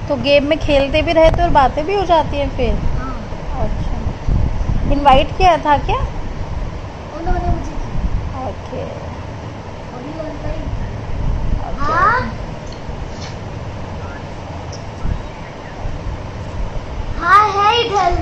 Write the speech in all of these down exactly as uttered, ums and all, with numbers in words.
तो गेम में खेलते भी रहते और बातें भी हो जाती हैं फिर? हाँ। अच्छा, इनवाइट किया था क्या? उन्होंने मुझे किया। ओके। अभी ऑनलाइन। ओके। हाँ हाँ है इधर।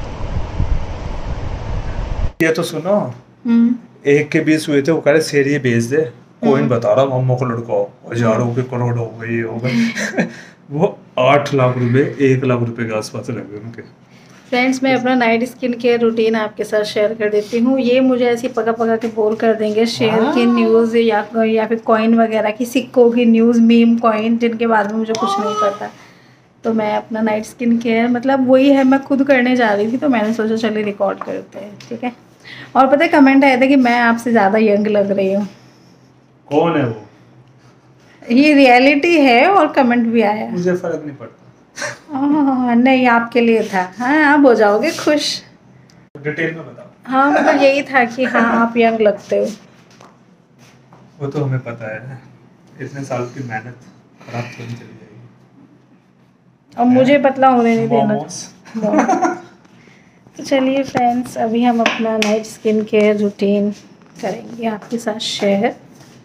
ये तो सुनो, हम्म। एक के बीस हुए थे, वो कह रहे शेर ये भेज दे, कोइन बता रहा मम्मा को लड़का हजारों के करोड़ हो गए, ये हो गए। वो आठ लाख रुपए एक लाख रुपए के आसपास लगे उनके। फ्रेंड्स, मैं अपना नाइट स्किन केयर रूटीन आपके साथ शेयर कर देती हूँ। ये मुझे ऐसी पका पका के बोल कर देंगे शेयर की न्यूज़ या या फिर कॉइन वगैरह की, सिक्कों की न्यूज़, मीम कॉइन, जिनके बारे में मुझे कुछ नहीं पता। तो मैं अपना नाइट स्किन केयर मतलब वही है, मैं खुद करने जा रही थी तो मैंने सोचा चलिए रिकॉर्ड करते हैं, ठीक है। और पता है कमेंट आया था कि मैं आपसे ज़्यादा यंग लग रही हूँ। कौन है वो? ये रियलिटी है और कमेंट भी आया। मुझे फर्क नहीं पड़ता। हाँ, नहीं आपके लिए था। हाँ, आप हो जाओगे खुश। डिटेल में बताओ। हाँ, मतलब यही था कि हाँ आप यंग लगते हो। वो तो हमें पता है, इतने साल की मेहनत खराब तो नहीं चली जाएगी। और मुझे पतला होने नहीं देना। तो चलिए फ्रेंड्स, अभी हम अपना नाइट स्किन केयर रूटीन करेंगे आपके साथ शेयर।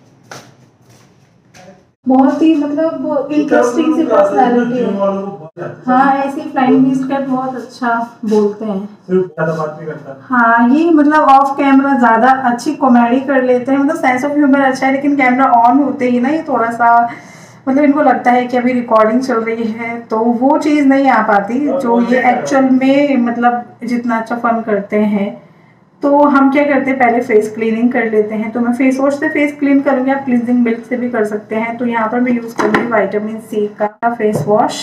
बहुत ही मतलब इंटरेस्टिंग सी पर्सनालिटी है। हाँ, ऐसी फ्लाइंग बीस्ट का बहुत अच्छा बोलते हैं। ज़्यादा बात नहीं करता। हाँ, ये मतलब ऑफ कैमरा ज़्यादा अच्छी कॉमेडी कर लेते हैं, मतलब सेंस ऑफ ह्यूमर अच्छा है, लेकिन कैमरा ऑन होते ही ना ये थोड़ा सा मतलब इनको लगता है कि अभी रिकॉर्डिंग चल रही है, तो वो चीज़ नहीं आ पाती जो ये एक्चुअल में मतलब जितना अच्छा फन करते हैं। तो हम क्या करते हैं, पहले फेस क्लीनिंग कर लेते हैं। तो मैं फेस वॉश से फेस क्लीन करूँगी, आप क्लींजिंग मिल्क से भी कर सकते हैं। तो यहाँ पर मैं यूज़ करूँगी विटामिन सी का फेस वॉश।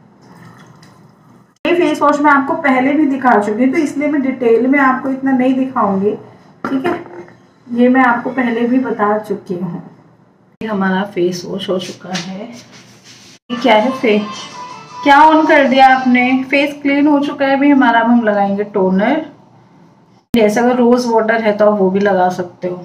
ये फेस वॉश मैं आपको पहले भी दिखा चुकी हूँ, तो इसलिए मैं डिटेल में आपको इतना नहीं दिखाऊंगी, ठीक है। ये मैं आपको पहले भी बता चुकी हूँ। हमारा फेस वॉश हो चुका है। ये क्या है, फेस क्या ऑन कर दिया आपने? फेस क्लीन हो चुका है अभी हमारा। अब हम लगाएंगे टोनर। जैसे अगर रोज वाटर है तो आप वो भी लगा सकते हो।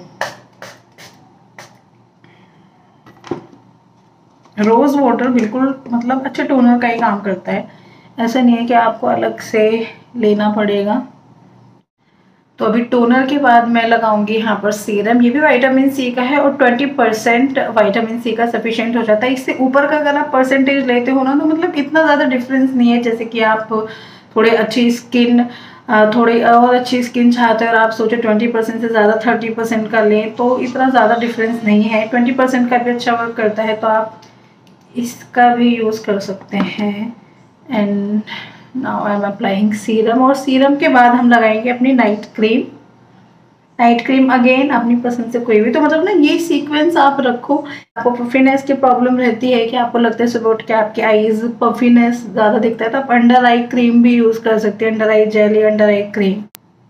रोज वाटर बिल्कुल मतलब अच्छे टोनर का ही काम करता है, ऐसा नहीं है कि आपको अलग से लेना पड़ेगा। तो अभी टोनर के बाद मैं लगाऊंगी यहाँ पर सीरम। ये भी विटामिन सी का है और ट्वेंटी परसेंट विटामिन सी का सफिशिएंट हो जाता है। इससे ऊपर का अगर आप परसेंटेज लेते हो ना तो मतलब इतना ज़्यादा डिफरेंस नहीं है। जैसे कि आप थोड़े अच्छी स्किन थोड़ी और अच्छी स्किन चाहते हो और आप सोचो ट्वेंटी परसेंट से ज़्यादा थर्टी परसेंट का लें, तो इतना ज़्यादा डिफरेंस नहीं है। ट्वेंटी परसेंट का भी अच्छा वर्क करता है, तो आप इसका भी यूज़ कर सकते हैं। And now I am applying serum. और सीरम के बाद हम लगाएंगे अपनी night cream. Night cream again अपनी पसंद से कोई भी, तो मतलब ना ये सीक्वेंस आप रखो। आपको पफीनेस की प्रॉब्लम रहती है कि आपको लगता है सुबह उठ के आपके आईज पफीनेस ज़्यादा दिखता है, तो आप अंडर आई क्रीम भी यूज़ कर सकते हैं। अंडर आई जेल या under eye cream.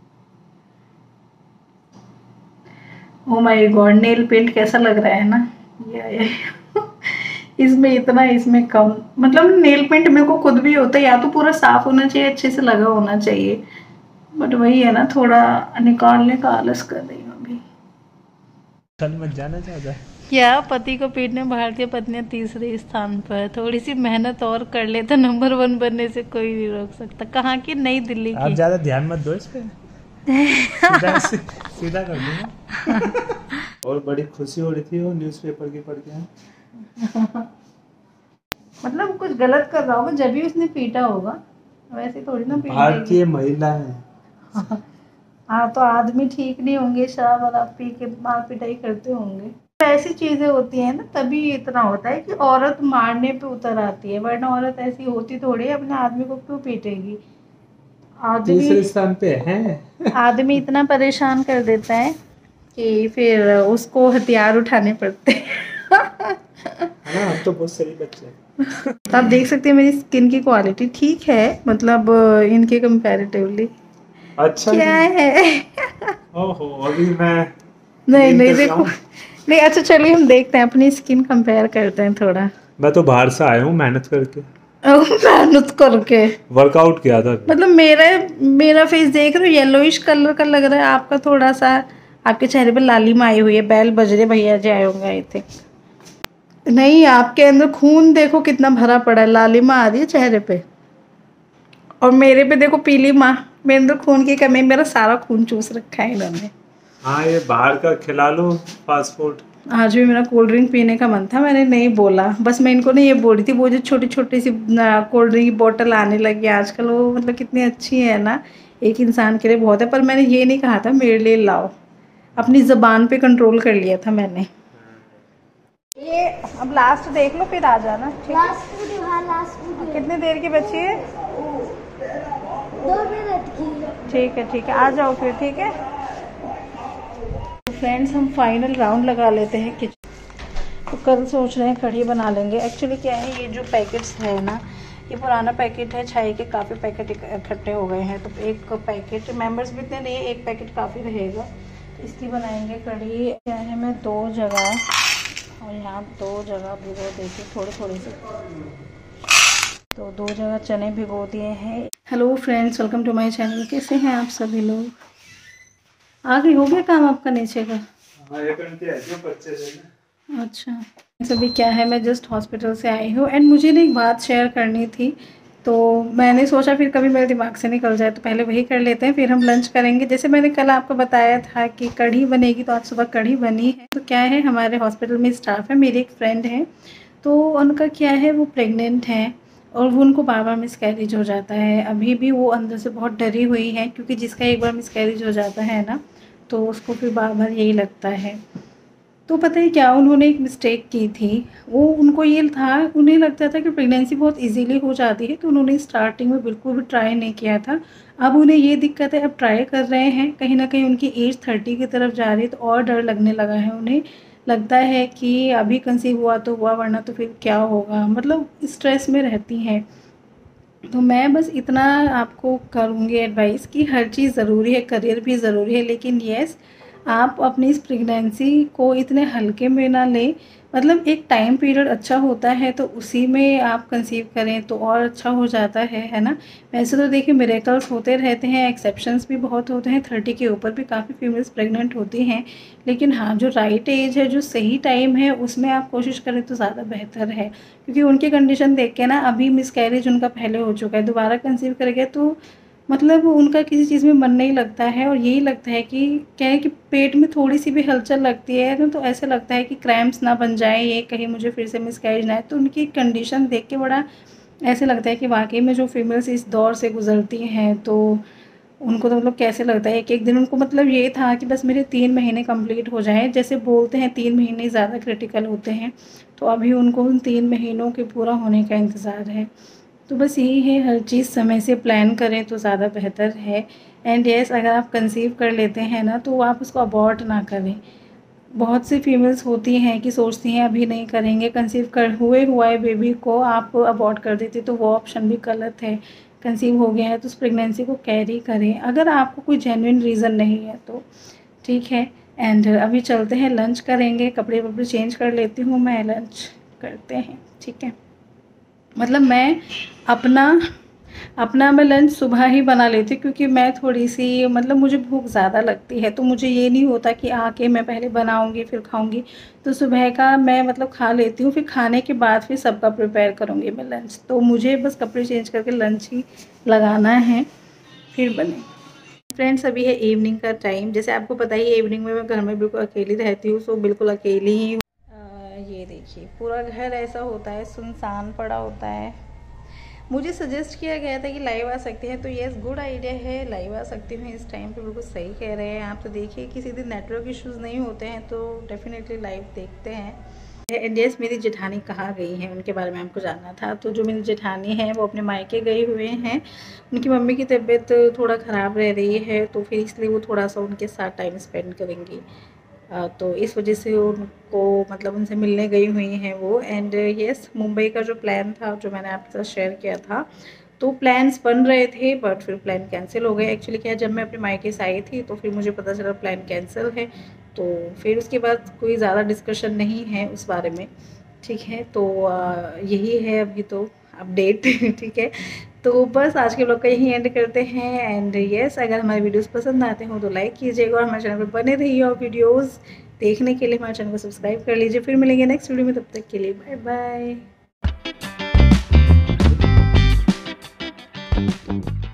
Oh my god, nail paint कैसा लग रहा है ना। या, या, इसमें इतना इसमें कम, मतलब नेल पेंट मेरे को खुद भी होता है, या तो पूरा साफ होना चाहिए, अच्छे से लगा होना चाहिए, बट वही है ना, थोड़ा निकालने का आलस कर रही हूँ अभी। कल मत जाना चाहता है क्या पति को पीटने भारतीय पत्नियां तीसरे स्थान पर। थोड़ी सी मेहनत और कर ले तो नंबर वन बनने से कोई नहीं रोक सकता। कहाँ की? नई दिल्ली की। आप ज्यादा ध्यान मत दो इस पे। सीधा सीधा कर दूंगा। और बड़ी खुशी हो रही थी वो न्यूज़पेपर की पढ़ के। मतलब कुछ गलत कर रहा होगा जब भी उसने पीटा होगा, वैसे थोड़ी ना पीट भारतीय महिला है। हाँ, तो आदमी ठीक नहीं होंगे, शराब वराब पी के मार पिटाई करते होंगे, तो ऐसी चीजें होती हैं ना, तभी इतना होता है कि औरत मारने पे उतर आती है, वरना औरत ऐसी होती थोड़ी अपने आदमी को क्यों पीटेगी। आदमी तीसरे स्थान पे है। आदमी इतना परेशान कर देता है कि फिर उसको हथियार उठाने पड़ते हैं। हाँ, हम तो बहुत सही बच्चे हैं। तो आप देख सकते हैं मेरी स्किन की क्वालिटी ठीक है, मतलब इनके कंपैरेटिवली। अच्छा क्या है? ओहो, अभी मैं नहीं नहीं देखो, नहीं अच्छा चलिए हम देखते हैं, अपनी स्किन कंपेयर करते हैं थोड़ा। मैं तो बाहर से आया हूँ मेहनत करके। मेहनत करके वर्कआउट किया था। मतलब मेरा मेरा फेस देख रहे हो, येलोइश कलर का लग रहा है, आपका थोड़ा सा, आपके चेहरे पे लालिमा आई हुई है। बैल बज रहे, भैया जी आए होंगे आई थिंक। नहीं, आपके अंदर खून देखो कितना भरा पड़ा है, लालिमा आ रही है चेहरे पे। और मेरे पे देखो पीली माँ, मेरे अंदर खून की कमी, मेरा सारा खून चूस रखा है इन्होंने। हाँ, ये बाहर का खिला लो फास्ट फूड। आज भी मेरा कोल्ड ड्रिंक पीने का मन था, मैंने नहीं बोला। बस मैं इनको नहीं ये बोल रही थी, वो जो छोटी छोटी सी कोल्ड ड्रिंक की बोतल आने लगी आजकल, वो मतलब कितनी अच्छी है ना, एक इंसान के लिए बहुत है। पर मैंने ये नहीं कहा था मेरे लिए लाओ, अपनी ज़बान पे कंट्रोल कर लिया था मैंने। ये अब लास्ट देख लो फिर आ जाना। लास्ट वीडियो, हाँ लास्ट वीडियो। कितनी देर की बची है? दो मिनट की। ठीक है ठीक है, आ जाओ फिर। ठीक है फ्रेंड्स, हम फाइनल राउंड लगा लेते हैं किचन। तो कल सोच रहे हैं कढ़ी बना लेंगे। एक्चुअली क्या है, ये जो पैकेट्स है ना, ये पुराना पैकेट है, छाई के काफ़ी पैकेट इकट्ठे हो गए हैं। तो एक पैकेट, मेंबर्स भी इतने नहीं, एक पैकेट काफ़ी रहेगा। इसकी बनाएंगे कढ़ी। क्या है, मैं दो जगह और यहाँ दो जगह भिगो देती हूँ थोड़े थोड़े से, तो दो जगह चने भिगो दिए हैं। Hello friends, welcome to my channel. कैसे हैं आप सभी लोग? आ गई, हो गया काम आपका नीचे का? हाँ, ये करती है जो बच्चे से। अच्छा, सभी क्या है, मैं जस्ट हॉस्पिटल से आई हूँ एंड मुझे ना एक बात शेयर करनी थी। तो मैंने सोचा फिर कभी मेरे दिमाग से निकल जाए, तो पहले वही कर लेते हैं, फिर हम लंच करेंगे। जैसे मैंने कल आपको बताया था कि कढ़ी बनेगी, तो आज सुबह कढ़ी बनी है। तो क्या है, हमारे हॉस्पिटल में स्टाफ है, मेरी एक फ्रेंड है, तो उनका क्या है, वो प्रेग्नेंट है और वो उनको बार बार मिसकैरेज हो जाता है। अभी भी वो अंदर से बहुत डरी हुई है, क्योंकि जिसका एक बार मिसकैरेज हो जाता है ना, तो उसको फिर बार बार यही लगता है। तो पता है क्या, उन्होंने एक मिस्टेक की थी। वो उनको ये था, उन्हें लगता था कि प्रेगनेंसी बहुत इजीली हो जाती है, तो उन्होंने स्टार्टिंग में बिल्कुल भी ट्राई नहीं किया था। अब उन्हें ये दिक्कत है, अब ट्राई कर रहे हैं, कहीं ना कहीं उनकी एज थर्टी की तरफ जा रही है, तो और डर लगने लगा है उन्हें। लगता है कि अभी कंसीव हुआ तो हुआ, वरना तो फिर क्या होगा, मतलब स्ट्रेस में रहती हैं। तो मैं बस इतना आपको करूँगी एडवाइस कि हर चीज़ ज़रूरी है, करियर भी ज़रूरी है, लेकिन येस, आप अपनी इस प्रेगनेंसी को इतने हल्के में ना लें। मतलब एक टाइम पीरियड अच्छा होता है, तो उसी में आप कंसीव करें तो और अच्छा हो जाता है है ना। वैसे तो देखिए, मिरेकल्स होते रहते हैं, एक्सेप्शंस भी बहुत होते हैं, थर्टी के ऊपर भी काफ़ी फीमेल्स प्रेग्नेंट होती हैं। लेकिन हाँ, जो राइट एज है, जो सही टाइम है, उसमें आप कोशिश करें तो ज़्यादा बेहतर है। क्योंकि उनकी कंडीशन देख के ना, अभी मिसकैरेज उनका पहले हो चुका है, दोबारा कंसीव करेंगे तो मतलब उनका किसी चीज़ में मन नहीं लगता है। और यही लगता है कि क्या है कि पेट में थोड़ी सी भी हलचल लगती है ना, तो ऐसे लगता है कि क्रैम्प्स ना बन जाए, ये कहीं मुझे फिर से मिसकैरेज ना है। तो उनकी कंडीशन देख के बड़ा ऐसे लगता है कि वाकई में जो फीमेल्स इस दौर से गुजरती हैं, तो उनको तो मतलब कैसे लगता है, एक एक दिन उनको मतलब ये था कि बस मेरे तीन महीने कंप्लीट हो जाएं। जैसे बोलते हैं तीन महीने ज़्यादा क्रिटिकल होते हैं, तो अभी उनको उन तीन महीनों के पूरा होने का इंतज़ार है। तो बस यही है, हर चीज़ समय से प्लान करें तो ज़्यादा बेहतर है। एंड येस, अगर आप कंसीव कर लेते हैं ना, तो आप उसको अबॉर्ट ना करें। बहुत सी फीमेल्स होती हैं कि सोचती हैं अभी नहीं करेंगे, कंसीव कर हुए हुआ है बेबी को आप अबॉर्ट कर देती, तो वो ऑप्शन भी गलत है। कंसीव हो गया है तो उस प्रेगनेंसी को कैरी करें, अगर आपको कोई जेन्युइन रीज़न नहीं है तो ठीक है। एंड अभी चलते हैं, लंच करेंगे, कपड़े वपड़े चेंज कर लेती हूँ मैं, लंच करते हैं, ठीक है। मतलब मैं अपना अपना मैं लंच सुबह ही बना लेती हूँ, क्योंकि मैं थोड़ी सी मतलब मुझे भूख ज़्यादा लगती है, तो मुझे ये नहीं होता कि आके मैं पहले बनाऊँगी फिर खाऊँगी। तो सुबह का मैं मतलब खा लेती हूँ, फिर खाने के बाद फिर सबका प्रिपेयर करूँगी मैं लंच। तो मुझे बस कपड़े चेंज करके लंच ही लगाना है, फिर बने। फ्रेंड्स, अभी है इवनिंग का टाइम। जैसे आपको पता ही है, इवनिंग में मैं घर में बिल्कुल अकेली रहती हूँ, सो बिल्कुल अकेली ही। ये देखिए, पूरा घर ऐसा होता है, सुनसान पड़ा होता है। मुझे सजेस्ट किया गया था कि लाइव आ सकते हैं, तो येस, गुड आइडिया है, लाइव आ सकती हूँ इस टाइम पे, बिल्कुल सही कह रहे हैं आप। तो देखिए, किसी दिन नेटवर्क इश्यूज़ नहीं होते हैं तो डेफिनेटली लाइव देखते हैं। एंड येस, मेरी जेठानी कहाँ गई हैं, उनके बारे में हमको जानना था। तो जो मेरी जेठानी है, वो अपने मायके गए हुए हैं। उनकी मम्मी की तबीयत थोड़ा ख़राब रह रही है, तो फिर इसलिए वो थोड़ा सा उनके साथ टाइम स्पेंड करेंगी। तो इस वजह से उनको मतलब उनसे मिलने गई हुई हैं वो। एंड यस, मुंबई का जो प्लान था, जो मैंने आपके साथ शेयर किया था, तो प्लान्स बन रहे थे, बट फिर प्लान कैंसिल हो गए। एक्चुअली क्या है, जब मैं अपने मायके से आई थी तो फिर मुझे पता चला प्लान कैंसिल है, तो फिर उसके बाद कोई ज़्यादा डिस्कशन नहीं है उस बारे में, ठीक है। तो यही है अभी तो अपडेट ठीक है। तो बस आज के ब्लॉग का यही एंड करते हैं। एंड यस, अगर हमारे वीडियोस पसंद आते हो तो लाइक कीजिएगा, और हमारे चैनल पर बने रहिए और वीडियोस देखने के लिए हमारे चैनल को सब्सक्राइब कर लीजिए। फिर मिलेंगे नेक्स्ट वीडियो में, तब तक के लिए बाय बाय।